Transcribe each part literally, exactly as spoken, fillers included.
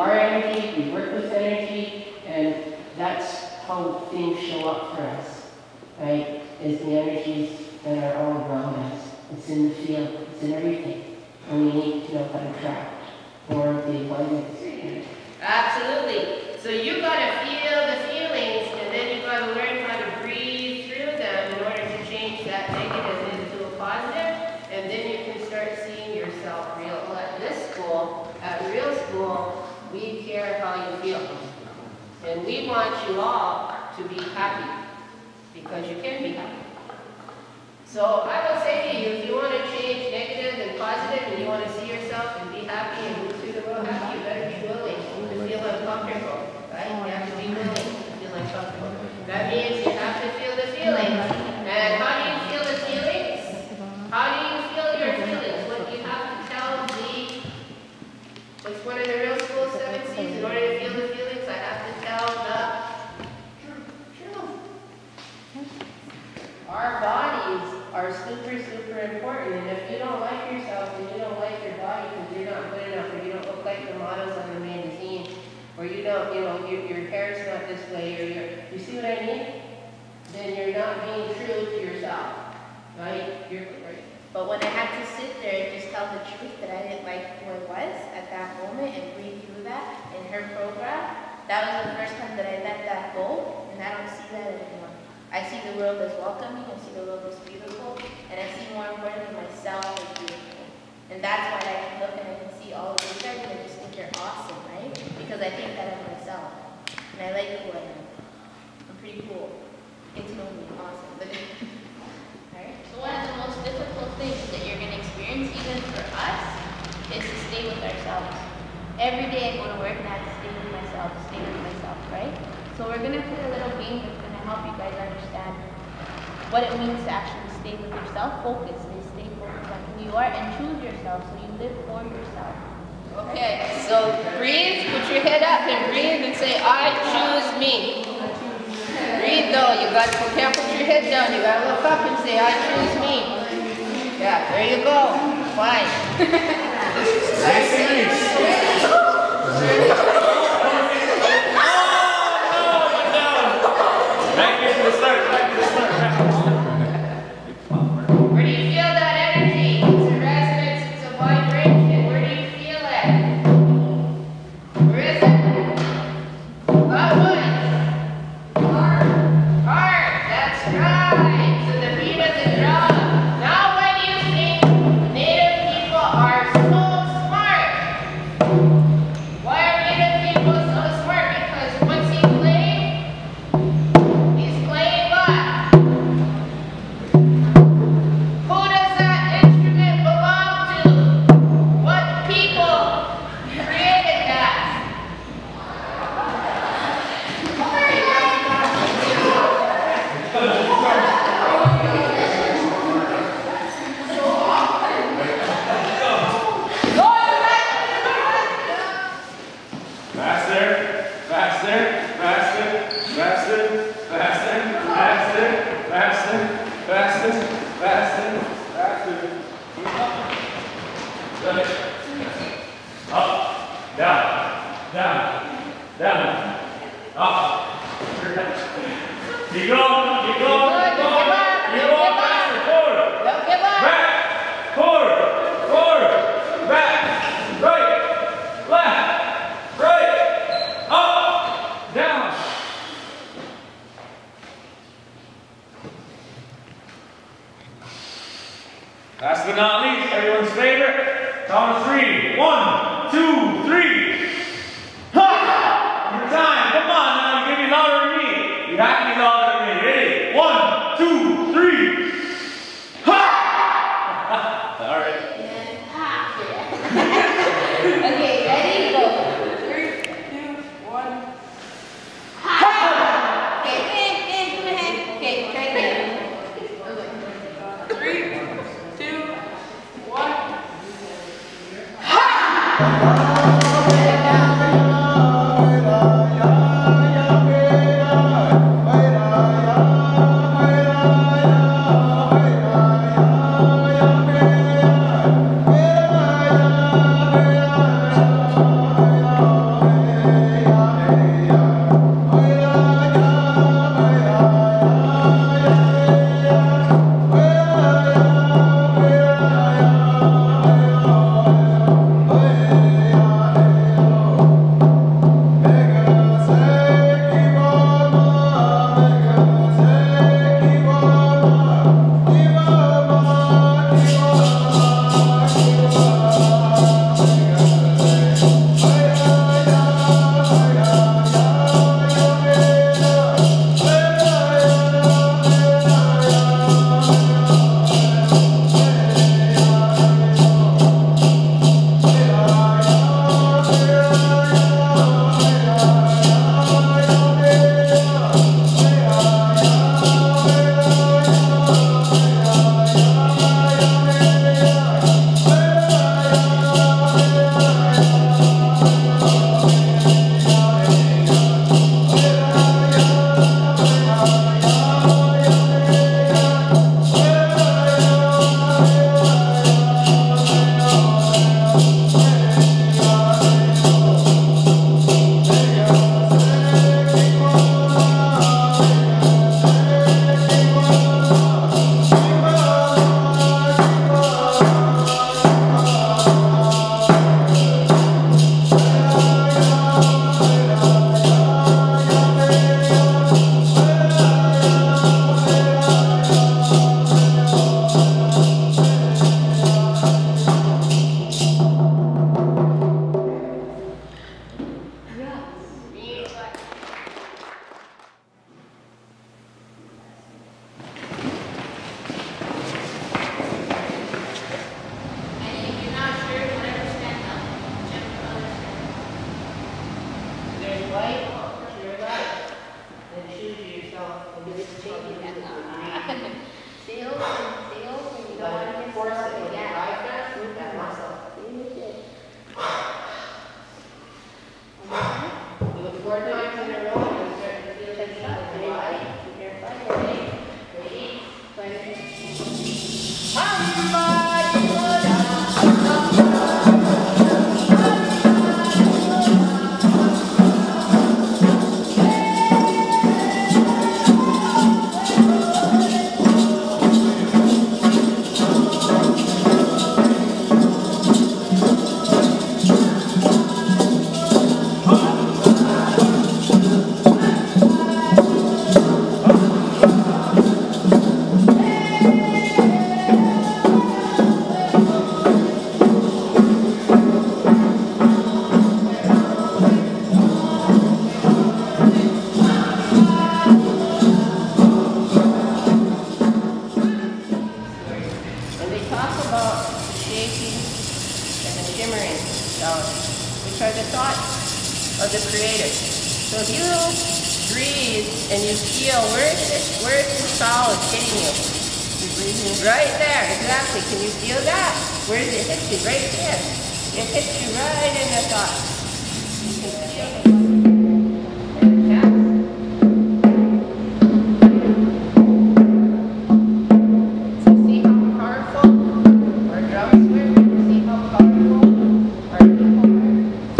our energy, we work with energy, and that's how things show up for us, right? Is the energies that are all around us. It's in the field, it's in everything. And we need to know how to track more of the abundance. Absolutely. So you gotta feel the feelings, and then you gotta learn how to breathe through them in order to change that negative into a positive, and then you can start seeing yourself real. Well, at this school, at real school, we care how you feel. And we want you all to be happy, because you can be happy. So I will say to you, if you want to change negative and positive, and you want to see yourself and be happy and move through the world happy, you better be willing to feel uncomfortable, right? You have to be willing to feel uncomfortable. That means you have to feel the feelings. And how do you feel the feelings? How do you feel your feelings? What you have to tell the, what's one of the real school seven C's? In order to feel the feelings, I have to tell the truth. Our bodies are super, super important, and if you don't like yourself and you don't like your body because you're not good enough, or you don't look like the models on the magazine, or you don't, you know, your, your hair's not this way, or you're, you see what I mean? Then you're not being true to yourself, right? You're, right? But when I had to sit there and just tell the truth that I didn't like who I was at that moment and breathe through that in her program, that was the first time that I let that go, and I don't see that anymore. I see the world as welcoming, I see the world as beautiful, and I see more importantly myself as beautiful. And that's why I can look and I can see all of you guys and I just think you're awesome, right? Because I think that of myself. And I like who I am. I'm pretty cool. Get to know me, awesome. Alright? So one of the most difficult things that you're going to experience, even for us, is to stay with ourselves. Every day I go to work and I have to stay with myself, stay with myself, right? So we're going to play a little game that's going to help you guys understand what it means to actually stay with yourself, focus, stay focused on who you are, and choose yourself so you live for yourself. Okay, so breathe, put your head up and breathe and say, I choose me. Breathe though, you got you can't put your head down, you gotta look up and say, I choose me. Yeah, there you go. Fine. Back here to the start, back to the start. Where do you feel that energy? It's a resonance, it's a vibration. Where do you feel it? Where is it? That one. Heart. Heart, that's right. So the beat of the drum. Now why do you think Native people are so smart? Why are Native people so smart? Because once he played, last but not least, everyone's favorite. Count of three. One, two, three. Ha! Your time. Come on now. Give me louder than me. You have to be louder than me. Ready? light, to your life. Then choose yourself. And this is changing that. Sales and sales when you don't want to get Force stuff it with your again. diaphragm, move that muscle. Do it four times in a row, and start to feel the heat of the body. Ready? Ready? When they talk about the shaking and the shimmering stars, which are the thoughts of the Creator. So if you breathe and you feel, where is this, where is this solid hitting you? You're breathing right there, exactly. Can you feel that? Where does it hit you? Right there. It hits you right in the thoughts. You can feel it. Yeah. See how powerful our drums were? See how powerful our people were?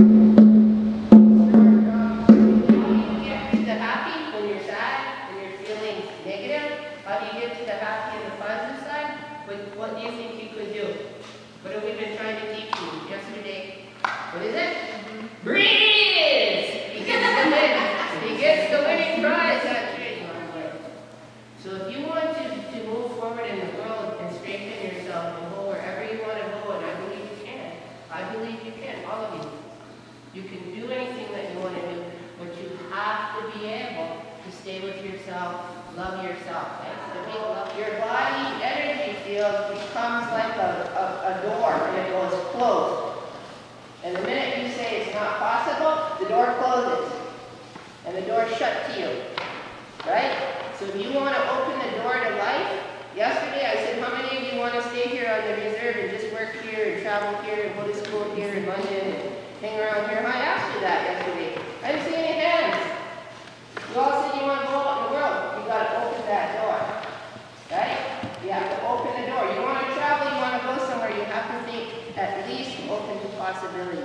How do you get to the happy when you're sad, when you're feeling negative? How do you get to the happy and the positive side? What, what do you think you could do? What have we been trying to teach you yesterday? What is it? Breathe! He gets the win. He gets the winning prize at trade. So if you want to, to move forward in the world and strengthen yourself and go wherever you want to go, and I believe you can. I believe you can, all of you. You can do anything that you want to do, but you have to be able to stay with yourself, love yourself. Right? Your body energy field becomes like a, a, a door and it goes closed. And the minute you say it's not possible, the door closes. And the door is shut to you. Right? So if you want to open the door to life, yesterday I said, how many of you want to stay here on the reserve and just work here and travel here and go to school here in London and hang around here? I asked you that yesterday. I didn't see any hands. You all said you want to go out in the world. You got to open that door. Right? You have to open the door. You want to travel, you want to go somewhere, you have to think at least open to possibility.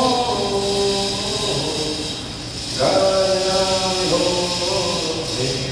Jai Ho,